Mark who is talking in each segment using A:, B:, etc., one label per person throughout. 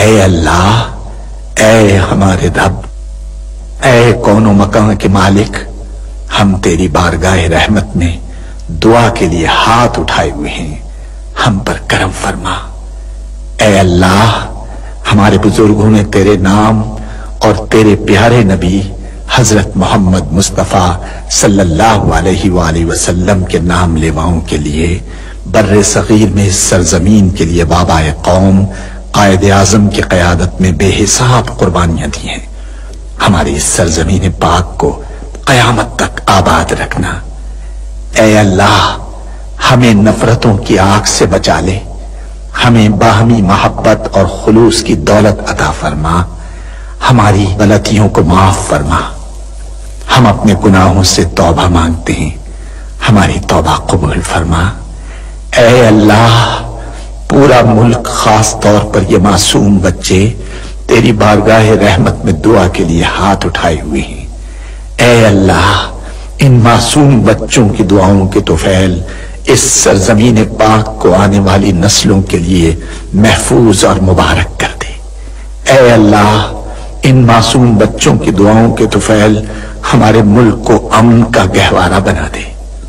A: اے اللہ، اے ہمارے رب، اے کون و مکان کے مالک، ہم تیری بارگاہ رحمت میں دعا کے لیے ہاتھ اٹھائے ہوئے ہیں، ہم پر کرم فرما۔ اے اللہ، ہمارے بزرگوں نے تیرے نام اور تیرے پیارے نبی حضرت محمد مصطفیٰ صلی اللہ علیہ وآلہ وسلم کے نام لیواؤں کے لیے بر صغیر میں اس سرزمین کے لیے بابا قوم قائد اعظم کی قیادت میں بے حساب قربانیاں دی ہیں۔ ہماری اس سرزمین پاک کو قیامت تک آباد رکھنا۔ اے اللہ، ہمیں نفرتوں کی آگ سے بچا لے، ہمیں باہمی محبت اور خلوص کی دولت عطا فرما، ہماری غلطیوں کو معاف فرما۔ ہم اپنے گناہوں سے توبہ مانگتے ہیں، ہماری توبہ قبول فرما۔ اے اللہ، پورا ملک، خاص طور پر یہ معصوم بچے تیری بارگاہ رحمت میں دعا کے لیے ہاتھ اٹھائے ہوئے ہیں۔ اے اللہ، ان معصوم بچوں کی دعاؤں کے طفیل اس سرزمین پاک کو آنے والی نسلوں کے لیے محفوظ اور مبارک کر دے۔ اے اللہ، ان معصوم بچوں کی دعاؤں کے طفیل ہمارے ملک کو امن کا گہوارہ بنا دے۔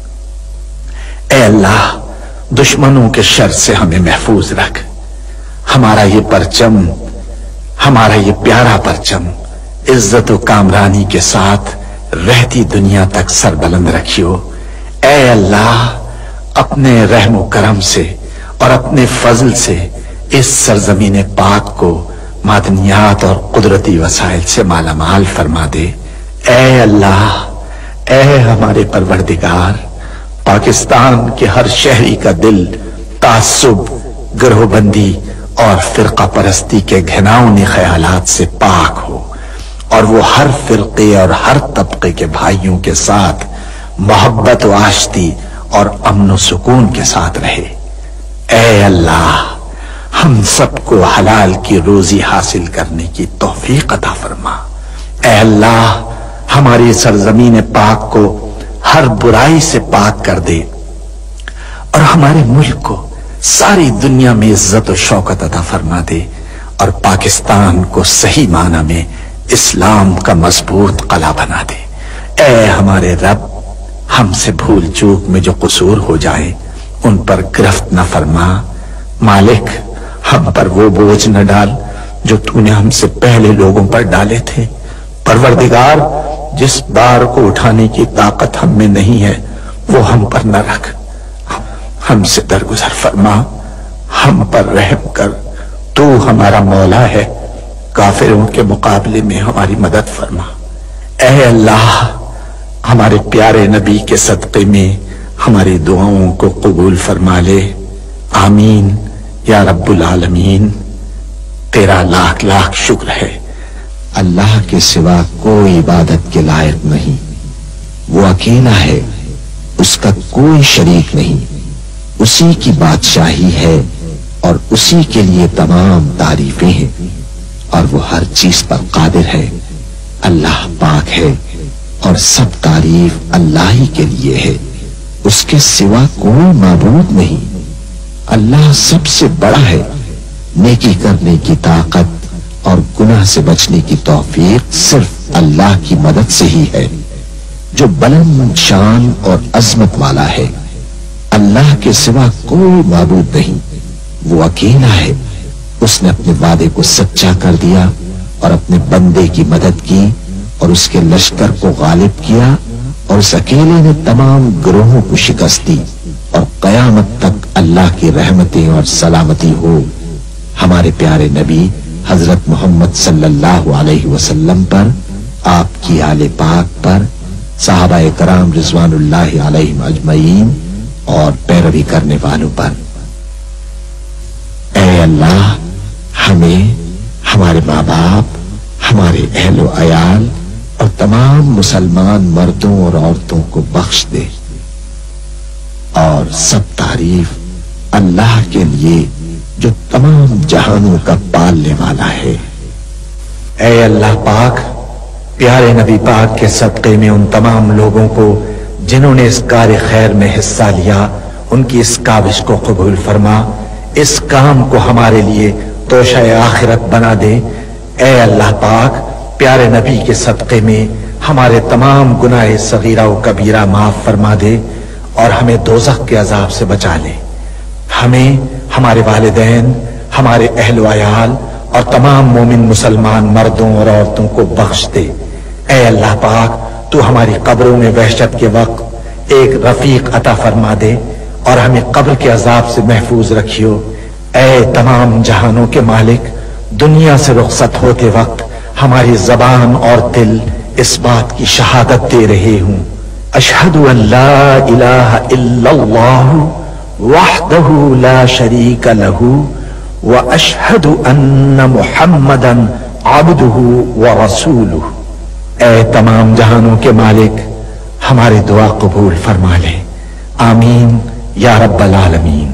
A: اے اللہ، دشمنوں کے شر سے ہمیں محفوظ رکھ۔ ہمارا یہ پرچم، ہمارا یہ پیارا پرچم عزت و کامرانی کے ساتھ رہتی دنیا تک سربلند رکھیو۔ اے اللہ، اپنے رحم و کرم سے اور اپنے فضل سے اس سرزمین پاک کو معدنیات اور قدرتی وسائل سے مالا مال فرما دے۔ اے اللہ، اے ہمارے پروردگار، پاکستان کے ہر شہری کا دل تعصب، گروہ بندی اور فرقہ پرستی کے گھناؤنے خیالات سے پاک ہو، اور وہ ہر فرقے اور ہر طبقے کے بھائیوں کے ساتھ محبت و آشتی اور امن و سکون کے ساتھ رہے۔ اے اللہ، ہم سب کو حلال کی روزی حاصل کرنے کی توفیق عطا فرما۔ اے اللہ، ہماری سرزمین پاک کو ہر برائی سے پاک کر دے، اور ہمارے ملک کو ساری دنیا میں عزت و شوکت عطا فرما دے، اور پاکستان کو صحیح معنی میں اسلام کا مضبوط قلعہ بنا دے۔ اے ہمارے رب، ہم سے بھول چوک میں جو قصور ہو جائے ان پر گرفت نہ فرما۔ مالک، ہم پر وہ بوجھ نہ ڈال جو تو نے ہم سے پہلے لوگوں پر ڈالے تھے۔ پروردگار، جس بار کو اٹھانے کی طاقت ہم میں نہیں ہے وہ ہم پر نہ رکھ، ہم سے درگزر فرما، ہم پر رحم کر۔ تو ہمارا مولا ہے، کافروں کے مقابلے میں ہماری مدد فرما۔ اے اللہ، ہمارے پیارے نبی کے صدقے میں ہماری دعاؤں کو قبول فرما لے۔ آمین یا رب العالمین۔ تیرا لاکھ لاکھ شکر ہے۔
B: اللہ کے سوا کوئی عبادت کے لائق نہیں، وہ اکیلا ہے، اس کا کوئی شریک نہیں، اسی کی بادشاہی ہے اور اسی کے لیے تمام تعریفیں ہیں، اور وہ ہر چیز پر قادر ہے۔ اللہ پاک ہے اور سب تعریف اللہ ہی کے لیے ہے، اس کے سوا کوئی معبود نہیں۔ اللہ سب سے بڑا ہے، نیکی کرنے کی طاقت اور گناہ سے بچنے کی توفیق صرف اللہ کی مدد سے ہی ہے، جو بلند شان اور عظمت والا ہے۔ اللہ کے سوا کوئی معبود نہیں، وہ اکیلا ہے۔ اس نے اپنے وعدے کو سچا کر دیا اور اپنے بندے کی مدد کی اور اس کے لشکر کو غالب کیا، اور اس اکیلے نے تمام گروہوں کو شکست دی، اور قیامت تک اللہ کی رحمتیں اور سلامتی ہو ہمارے پیارے نبی حضرت محمد صلی اللہ علیہ وسلم پر، آپ کی آل پاک پر، صحابہ کرام رضوان اللہ علیہم اجمعین اور پیروی کرنے والوں پر۔ اے اللہ، ہمیں، ہمارے ماں باپ، ہمارے اہل و عیال اور تمام مسلمان مردوں اور عورتوں کو بخش دے، اور سب تعریف اللہ کے لیے جو تمام جہانوں کا پالنے والا ہے۔
A: اے اللہ پاک، پیارے نبی پاک کے صدقے میں ان تمام لوگوں کو جنہوں نے اس کار خیر میں حصہ لیا، ان کی اس کاوش کو قبول فرما، اس کام کو ہمارے لیے توشہ آخرت بنا دے۔ اے اللہ پاک، پیارے نبی کے صدقے میں ہمارے تمام گناہ صغیرہ و کبیرہ معاف فرما دے اور ہمیں دوزخ کے عذاب سے بچا لے۔ ہمیں، ہمارے والدین، ہمارے اہل و عیال اور تمام مومن مسلمان مردوں اور عورتوں کو بخش دے۔ اے اللہ پاک، تو ہماری قبروں میں وحشت کے وقت ایک رفیق عطا فرما دے اور ہمیں قبر کے عذاب سے محفوظ رکھیو۔ اے تمام جہانوں کے مالک، دنیا سے رخصت ہوتے وقت ہماری زبان اور دل اس بات کی شہادت دے رہے ہوں، اشہد ان لا الہ الا اللہ وحدہ لا شریک لہ واشہد ان محمدا عبدہ ورسولہ۔ اے تمام جہانوں کے مالک، ہماری دعا قبول فرما لے، آمین یا رب العالمین۔